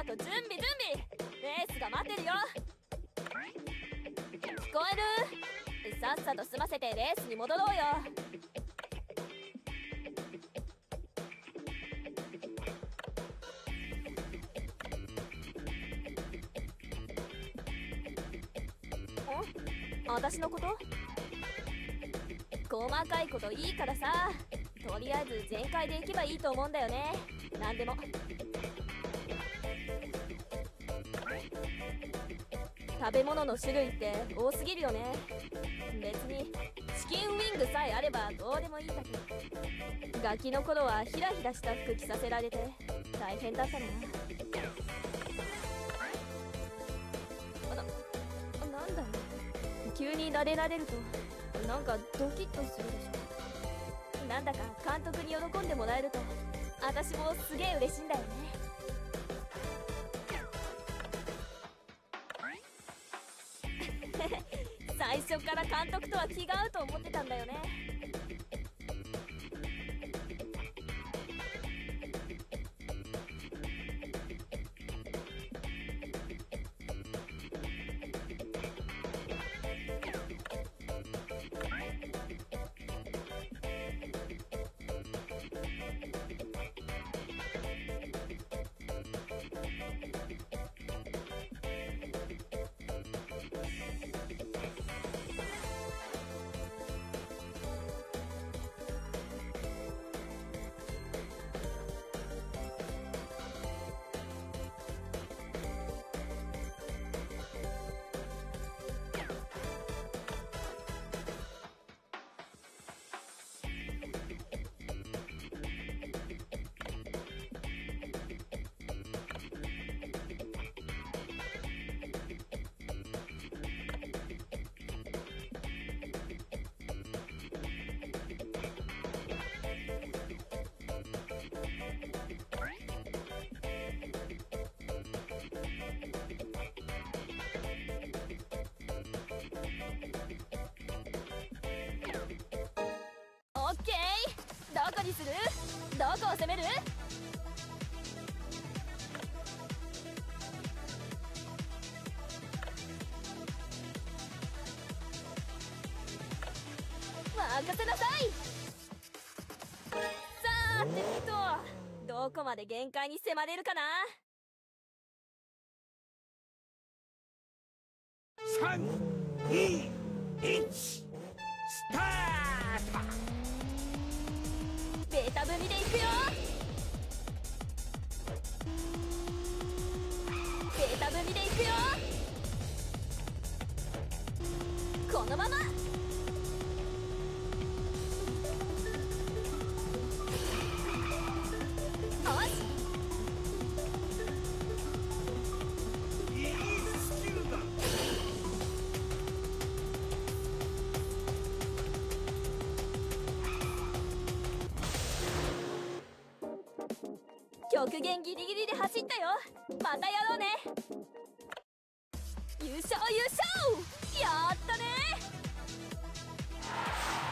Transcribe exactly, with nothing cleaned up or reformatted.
さと準備準備。レースが待ってるよ。聞こえる？さっさと済ませてレースに戻ろうよ。ん？私のこと？細かいこといいからさ、とりあえず全開で行けばいいと思うんだよね。何でも。食べ物の種類って多すぎるよね。別にチキンウィングさえあればどうでもいいんだけど、ガキの頃はヒラヒラした服着させられて大変だったな。あな、なんだよ、急に撫でられるとなんかドキッとするでしょ。なんだか監督に喜んでもらえると私もすげえ嬉しいんだよね。最初から監督とは違うと思ってたんだよね。オッケー、どこにする？どこを攻める？任せなさい。さーてっと、どこまで限界に迫れるかな。 さん、に、いち、スタート。 ベタ踏みでいくよ。ベタ踏みでいくよ。このまま。極限ギリギリで走ったよ。またやろうね。優勝優勝、やったね。